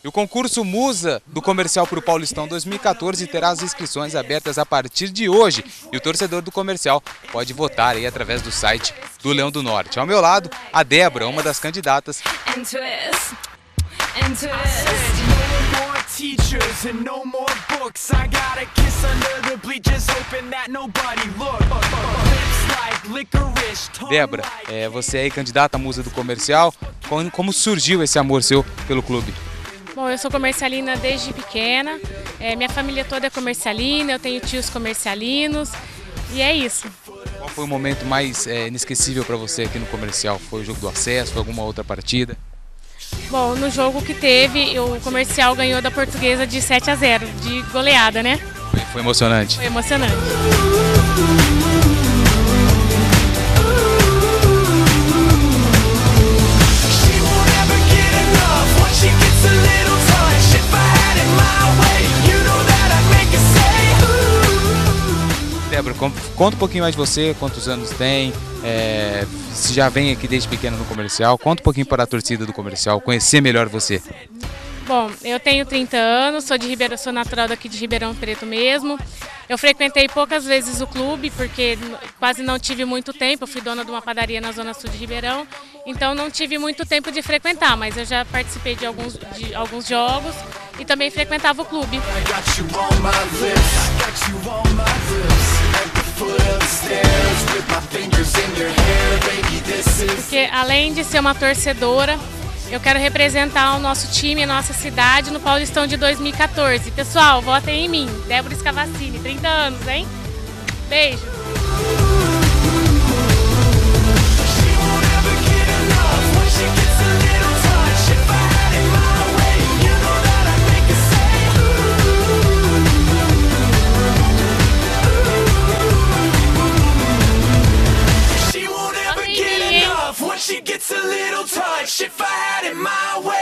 E o concurso Musa do Comercial para o Paulistão 2014 terá as inscrições abertas a partir de hoje. E o torcedor do Comercial pode votar aí através do site do Leão do Norte. Ao meu lado, a Débora, uma das candidatas. Débora, você é candidata à Musa do Comercial. Como surgiu esse amor seu pelo clube? Bom, eu sou comercialina desde pequena, minha família toda é comercialina, eu tenho tios comercialinos e é isso. Qual foi o momento mais inesquecível para você aqui no Comercial? Foi o jogo do acesso, foi alguma outra partida? Bom, no jogo que teve, o Comercial ganhou da Portuguesa de 7-0, de goleada, né? Foi emocionante? Foi emocionante. Débora, conta um pouquinho mais de você, quantos anos tem, se já vem aqui desde pequeno no Comercial, conta um pouquinho para a torcida do Comercial, conhecer melhor você. Bom, eu tenho 30 anos, sou natural daqui de Ribeirão Preto mesmo. Eu frequentei poucas vezes o clube, porque quase não tive muito tempo, eu fui dona de uma padaria na zona sul de Ribeirão, então não tive muito tempo de frequentar, mas eu já participei de alguns jogos e também frequentava o clube. Porque além de ser uma torcedora, eu quero representar o nosso time, a nossa cidade no Paulistão de 2014. Pessoal, votem em mim, Débora Scavacini, 30 anos, hein? Beijo! She gets a little touch if I had it my way.